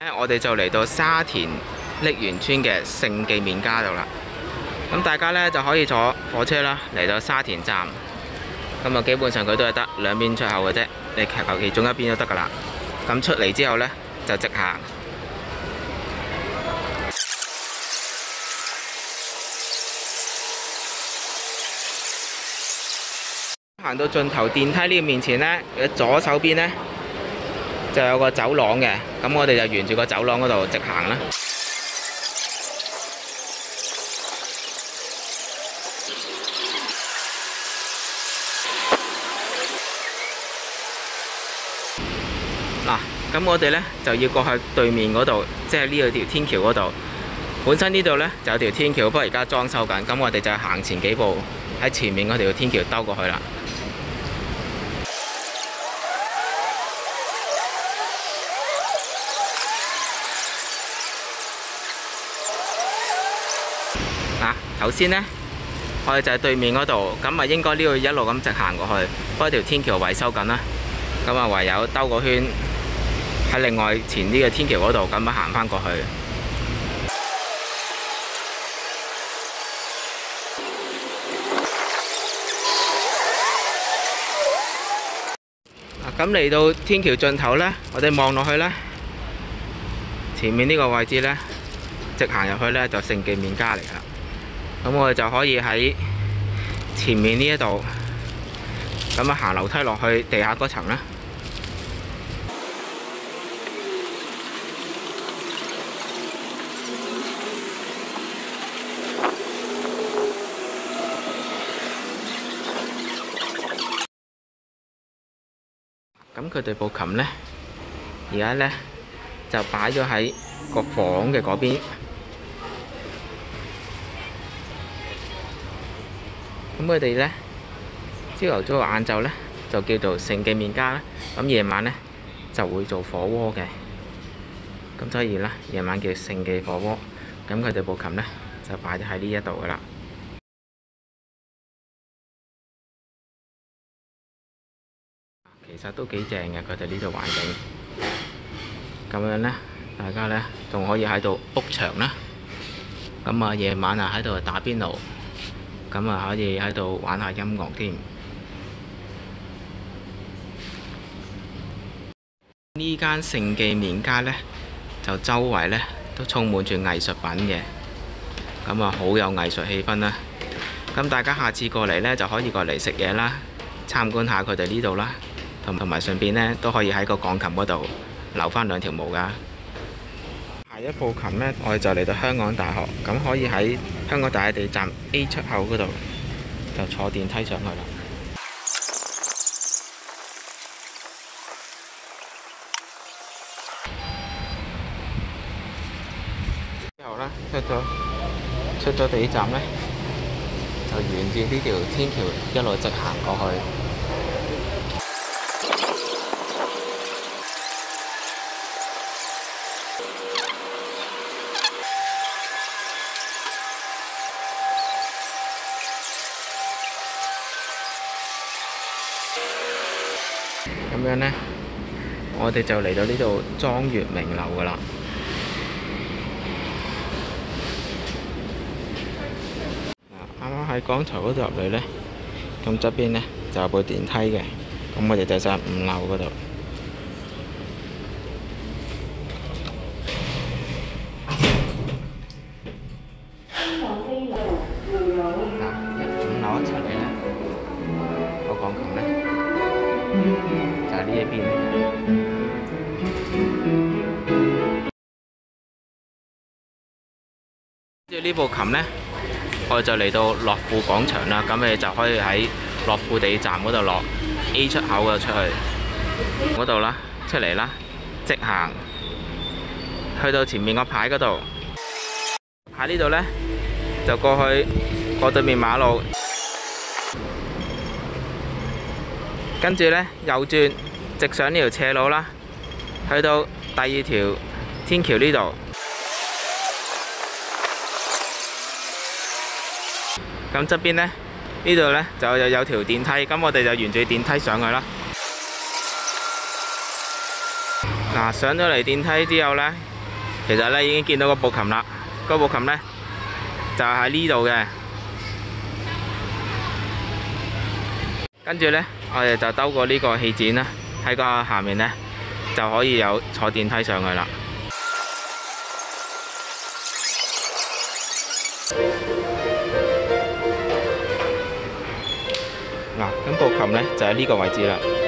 我哋就嚟到沙田瀝源村嘅盛記麵家度啦。咁大家呢就可以坐火車啦，嚟到沙田站。咁啊，基本上佢都係得兩邊出口嘅啫，你求其中一邊都得噶啦。咁出嚟之後呢，就直行。行到盡頭電梯呢個面前呢，左手邊呢就有個走廊嘅，咁我哋就沿住個走廊嗰度直行啦。嗱，咁我哋呢就要過去對面嗰度，即係呢個條天橋嗰度。本身呢度呢就有條天橋，不過而家裝修緊，咁我哋就行前幾步，喺前面嗰條天橋兜過去啦。頭先呢，我哋就喺對面嗰度，咁啊應該呢度一路咁直行過去，不過條天橋維修緊啦，咁啊唯有兜個圈喺另外前呢個天橋嗰度，咁啊行返過去。咁嚟到天橋盡頭呢，我哋望落去呢，前面呢個位置呢，直行入去呢，就盛記麵家嚟啦。咁我哋就可以喺前面呢一度，咁啊行樓梯落去地下嗰層啦。咁佢哋部琴呢，而家呢就擺咗喺個房嘅嗰邊。咁佢哋呢，朝頭早晏晝呢，就叫做盛記麵家啦。咁夜晚呢，就會做火鍋嘅。咁所以呢，夜晚叫盛記火鍋。咁佢哋部琴呢，就擺咗喺呢一度噶啦。其實都幾正嘅，佢哋呢度環境。咁樣呢，大家呢，仲可以喺度卜場啦。咁啊，夜晚啊喺度打邊爐。咁啊，可以喺度玩下音樂添。呢間盛記麵家呢，就周圍呢都充滿住藝術品嘅，咁啊好有藝術氣氛啦。咁大家下次過嚟呢，就可以過嚟食嘢啦，參觀下佢哋呢度啦，同埋順便呢都可以喺個鋼琴嗰度留返兩條毛㗎。下一部琴呢，我哋就嚟到香港大學，咁可以喺香港大學地站 A 出口嗰度就坐電梯上去啦。之後呢，出咗地站呢，就沿住呢條天橋一路直行過去。咁樣呢，我哋就嚟到呢度莊月明樓㗎啦。啱啱喺剛才嗰度入嚟呢，咁側邊呢就有部電梯嘅，咁我哋就上5樓嗰度。5樓一出嚟呢，個鋼琴呢，就喺呢一邊。跟住呢部琴呢，我哋就嚟到樂富廣場啦。咁你就可以喺樂富地站嗰度落 A 出口嗰度出去嗰度啦，出嚟啦，直行去到前面個牌嗰度。喺呢度呢，就過對面馬路。跟住呢，右轉，直上呢條斜路啦，去到第2條天橋呢度。咁側邊呢，呢度呢就有條電梯，咁我哋就沿住電梯上去啦。嗱，上咗嚟電梯之後呢， 其實呢已經見到個步琴啦，個步琴呢就喺呢度嘅。跟住呢，我哋就兜過呢個氣墊啦，喺個下面呢，就可以有坐電梯上去啦。嗱，咁步琴呢就喺呢個位置啦。